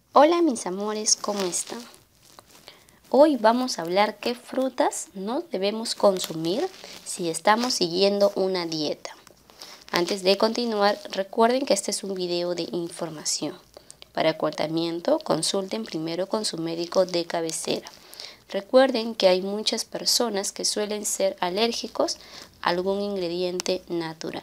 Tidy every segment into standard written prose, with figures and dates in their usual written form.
Hola mis amores, ¿cómo están? Hoy vamos a hablar qué frutas no debemos consumir si estamos siguiendo una dieta. Antes de continuar, recuerden que este es un video de información. Para tratamiento, consulten primero con su médico de cabecera. Recuerden que hay muchas personas que suelen ser alérgicos a algún ingrediente natural.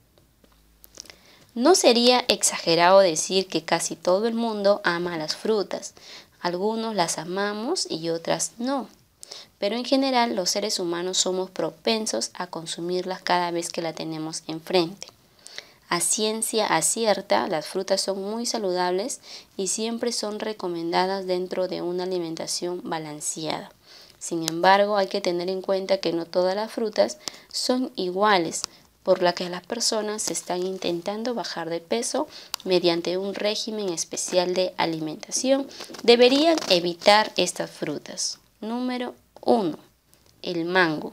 No sería exagerado decir que casi todo el mundo ama las frutas. Algunos las amamos y otras no. Pero en general los seres humanos somos propensos a consumirlas cada vez que la tenemos enfrente. A ciencia cierta, las frutas son muy saludables y siempre son recomendadas dentro de una alimentación balanceada. Sin embargo, hay que tener en cuenta que no todas las frutas son iguales, por la que las personas están intentando bajar de peso mediante un régimen especial de alimentación. Deberían evitar estas frutas. Número 1. El mango.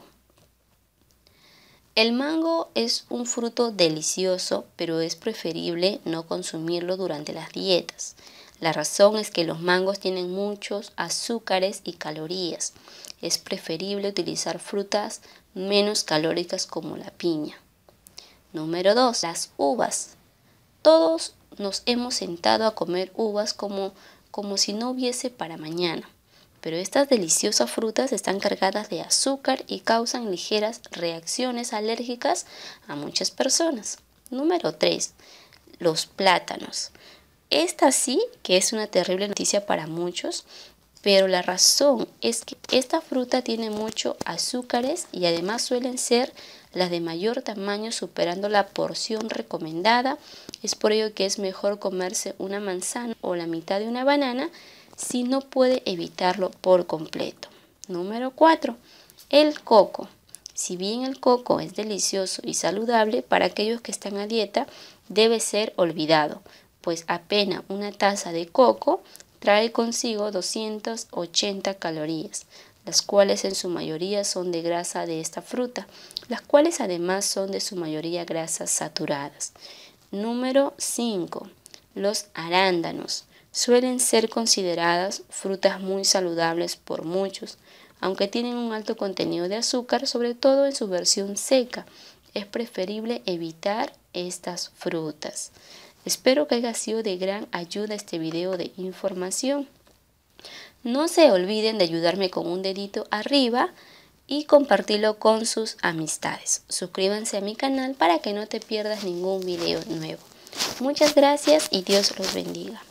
El mango es un fruto delicioso, pero es preferible no consumirlo durante las dietas. La razón es que los mangos tienen muchos azúcares y calorías. Es preferible utilizar frutas menos calóricas como la piña. Número 2. Las uvas. Todos nos hemos sentado a comer uvas como si no hubiese para mañana. Pero estas deliciosas frutas están cargadas de azúcar y causan ligeras reacciones alérgicas a muchas personas. Número 3. Los plátanos. Esta sí que es una terrible noticia para muchos, pero la razón es que esta fruta tiene muchos azúcares y además suelen ser las de mayor tamaño, superando la porción recomendada. Es por ello que es mejor comerse una manzana o la mitad de una banana si no puede evitarlo por completo. Número 4. El coco. Si bien el coco es delicioso y saludable, para aquellos que están a dieta debe ser olvidado, pues apenas una taza de coco trae consigo 280 calorías, las cuales en su mayoría son de grasa de esta fruta, las cuales además son de su mayoría grasas saturadas. Número 5. Los arándanos. Suelen ser consideradas frutas muy saludables por muchos, aunque tienen un alto contenido de azúcar, sobre todo en su versión seca. Es preferible evitar estas frutas. Espero que haya sido de gran ayuda este video de información. No se olviden de ayudarme con un dedito arriba y compartirlo con sus amistades. Suscríbanse a mi canal para que no te pierdas ningún video nuevo. Muchas gracias y Dios los bendiga.